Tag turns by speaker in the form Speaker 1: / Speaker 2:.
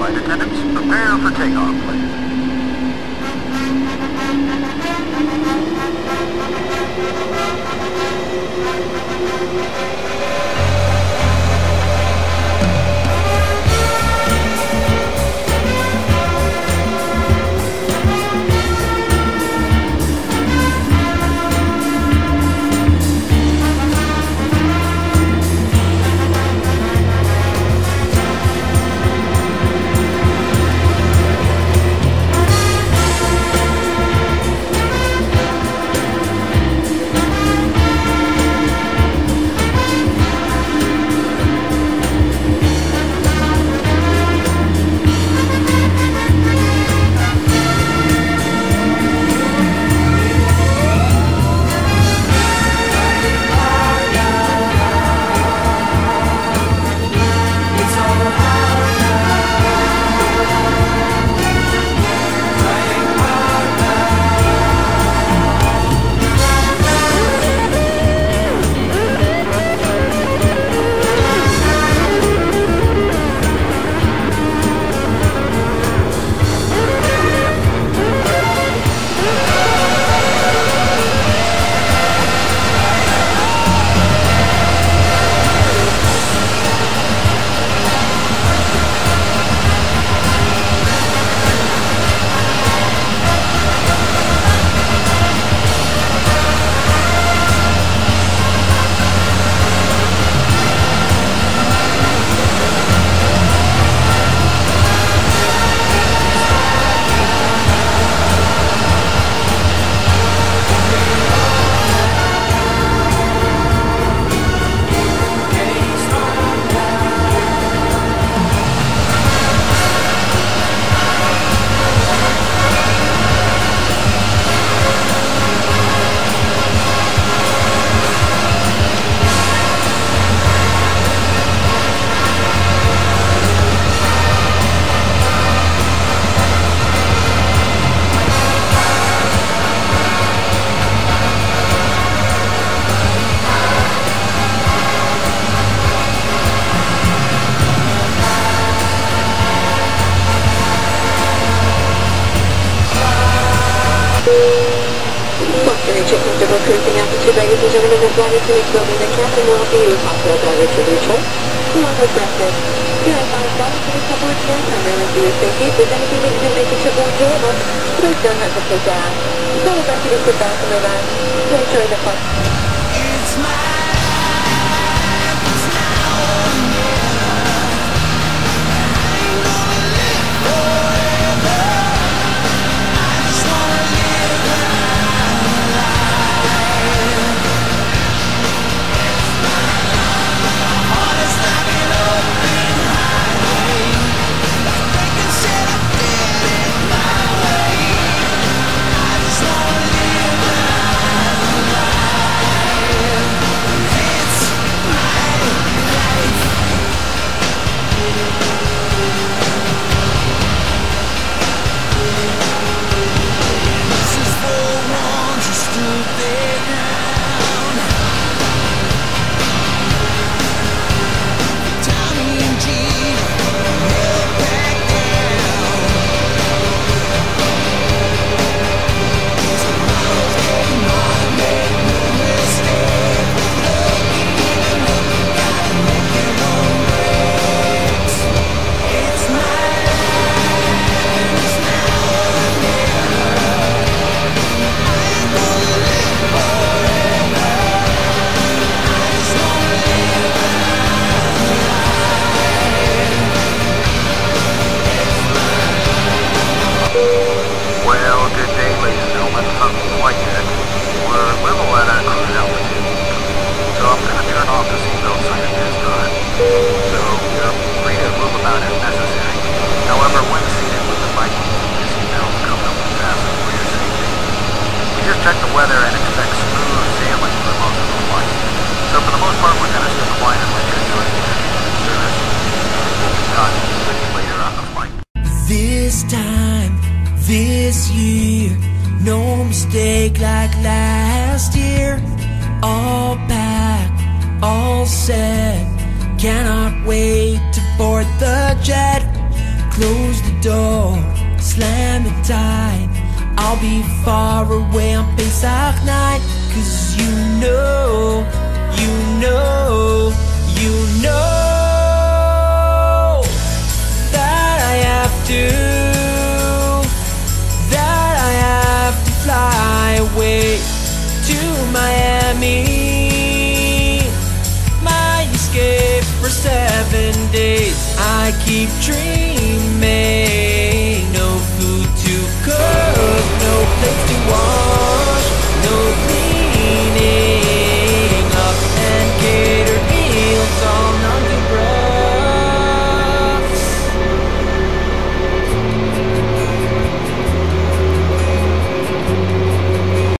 Speaker 1: flight attendants, prepare for takeoff, please.
Speaker 2: Comfortable cruising altitude, ladies and gentlemen, as long as you reach building, the captain will be your hospital driver to neutral. You are no breakfast. You are fine, flight to the subway here, primarily for your safety. If there's anything we can do to make the trip more enjoyable, please don't hesitate to ask. So we'd like you to sit back and relax to enjoy the fun.
Speaker 3: It's my life, it's now or never. I ain't gonna live forever. I just wanna live my life. My heart is like an open highway. Breaking shit up dead in my way. I just wanna live my life. It's my life. This is for the ones who stood their ground. Tommy and Gina never back down. Tomorrow's getting hard, make no mistake. Looking up, you gotta make your own breaks. It's my life, it's now or never. I ain't gonna live forever. I just wanna live my
Speaker 1: Well, good day, ladies and gentlemen, from the flight deck. We're level at our cruise altitude. So I'm going to turn off the seatbelt sign at this time. So you're free to move about as necessary. However, when seated with the Viking, the seatbelt comes up and fasten for your safety. We just check the weather and expect smooth sailing for most of the flight. So for the most part, we're going to skip the flight and let you enjoy the service. We'll be done with you later on the flight.
Speaker 3: This time, this year, no mistake like last year. All packed, all set, cannot wait to board the jet. close the door, slam it tight. I'll be far away on Pesach night. 'Cause you know that I have to fly away to Miami, my escape for 7 days. I keep dreaming, no food to cook, no place to walk.